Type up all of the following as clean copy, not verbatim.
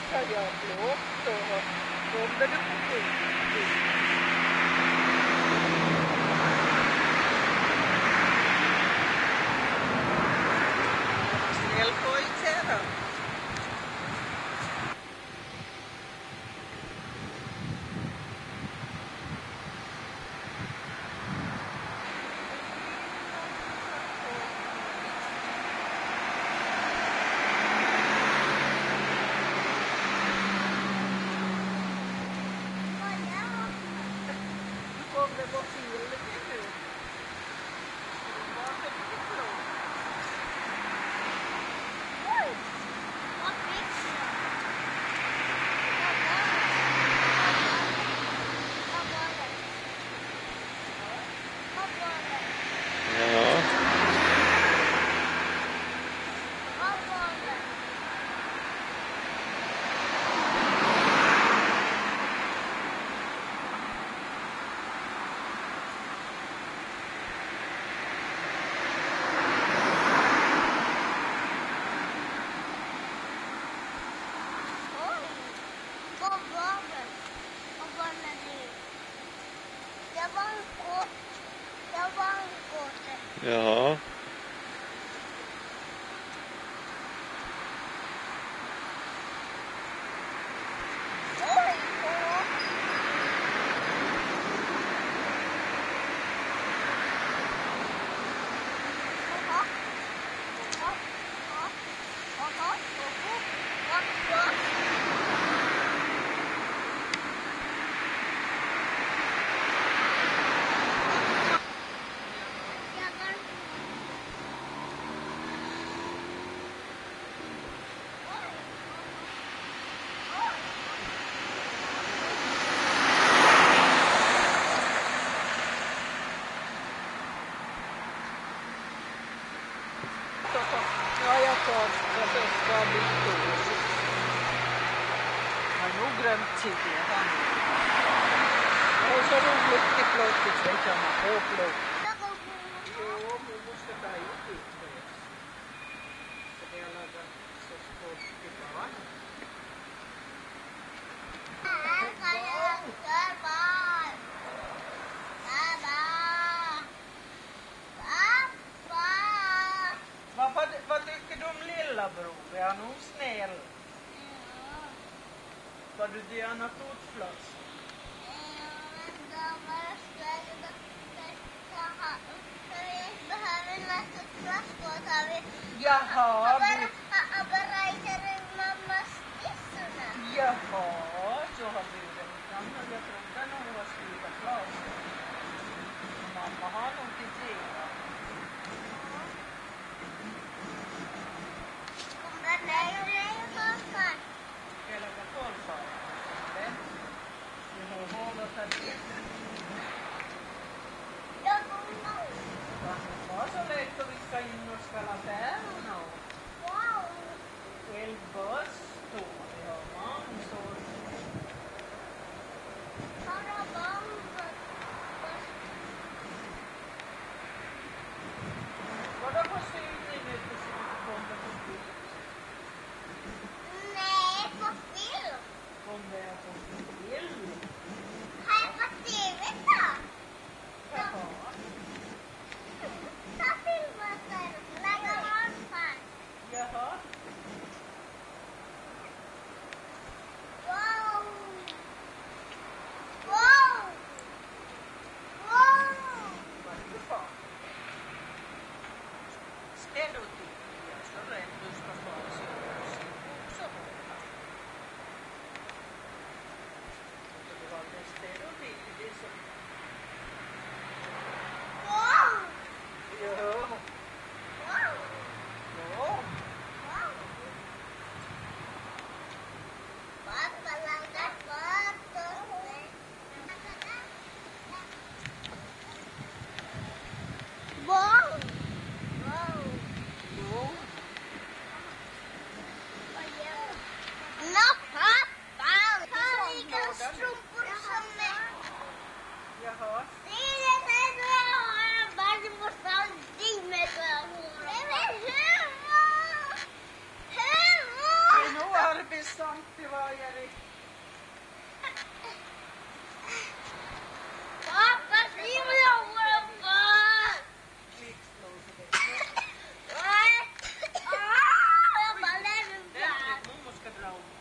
tar jag blått och kommer du på skit. Snäll pojke då. Kommer på filmen nu. Vad är det för något? Oj! Vad fick du? Vad var det? Vad var det? Ja. Vad var det? Oj! Vad var det? Vad var det nu? Det var en gåta. Det var en gåta. Ja. Oj! Åh! Jaha. Jaha. Jaha. Jaha. Jaha. Jävlar. Oj. Oj. Ja, jag tar det bästa bilden. Jag har nog glömt tidigare. Det är så roligt med plåtigt veckan på plåt. Jo, vi måste ta ut det. För det är alla så svårt att göra. Vad tycker du om lillebror? Är han nog snäll? Ska du göra något utflös? Jaha, jaha, så har du den gamla. Jag trodde nog hon var skriva klart. Mamma har nog till tega. Eller vad folk sa. Du har hållit att det. Vad så lätt att vi ska in och spela affärer nu? Wow! Oj, sanktivajari. Pappa, simla ovanför! Jag bara lämnar. Mamma ska dra om.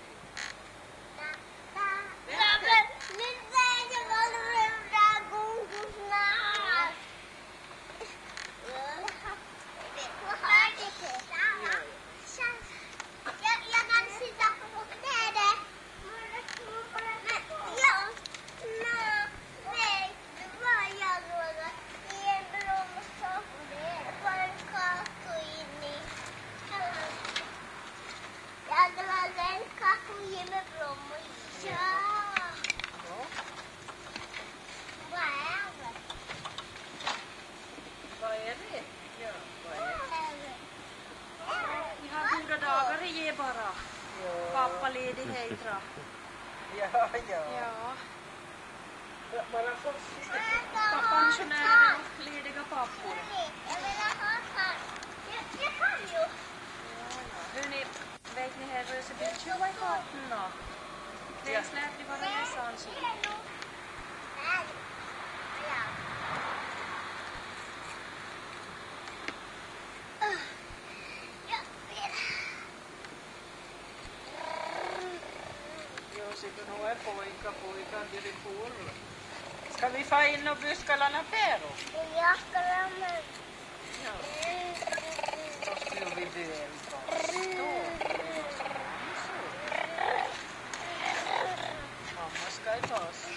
Min väg var runda gosarna. Jag kan sitta på knädet. Nej, det var jag några i en blomstop. Det var en kakao in i. Jag hade en kakao i med blommor. Ja. Vad är det? Vad är det? Ja, vad är det? Vi har goda dagar i ge bara. Pappa ledighet då. Ja. Ja. Bara få Pensionärer och lediga pappor. Jag vill ha kaffe. Jag kan ju. Hörni, vet ni här Rösebyltjuva i kartan då? Det släpper ni bara nästan så. Sitter nog en pojkan direktion. Ska vi få in och buskarna Pero? Jag ska lämna. Ja. Då skulle vi delta. Mamma ska i bastu.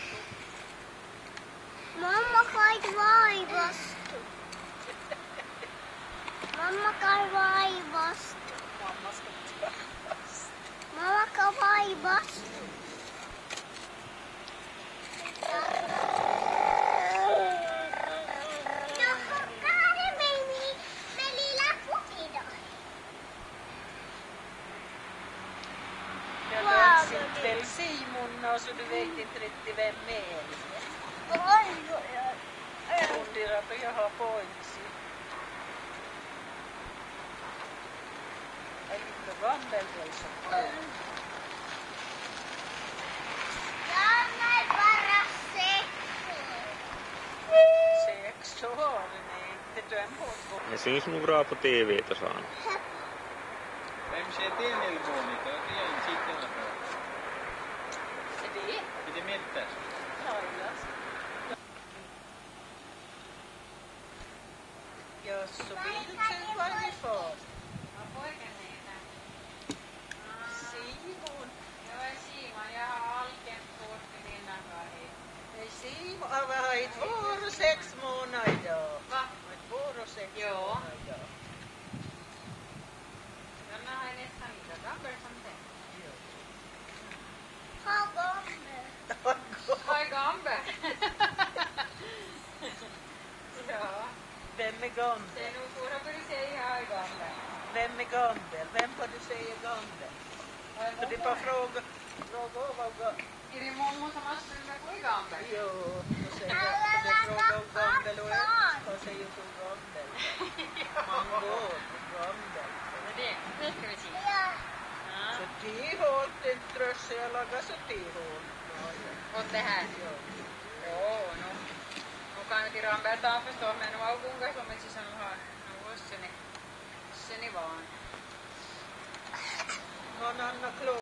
Mamma kan vara i bastu. Mamma kan vara i bastu. Mamma ska inte vara bastu. Mamma kan vara i bastu. Jag chockade mig med lilla fot idag. Jag har till Simon och så du vet inte riktigt vem är. Oj. Funderar på jag har points. Jag är lite gammal väl som Jag är bara 6 år. Nej, inte dröm på. Ne syns nog bra på TV tosiaan. Vem ser till Melbourne? Det är en sittande på. Är det? Är det mättas? Ja, så bilden var vi för. Vad pojken heter? Simon. Jag är Simon, jag har alltid fått min innanförhet. Nej, Simon har ett år och 6 månader idag. Va? Ett år och 6 Ja. månader idag. Den är nästan lika gammal som den. Har gånger. Vad är gammal? Ja, Vem är gammal? det är nog svårt att börja säga jag är gammal. Vem är gammal? Vem får du säga gammal? Så det är bara fråga vad Är det mormor som har sprungit på gammal? Jo, då säger jag, det är fråga om gammal och ett. Vad säger du gammal? Mango, gammal. Det ska vi se. Ja. Så 10 hål, det trössar jag lagar så 10 hål. Åt det här? Joo, no. Nu kan Ramberg ta förstå, men nu har kuinka som ett sisään har sen vaan. Någon annan klok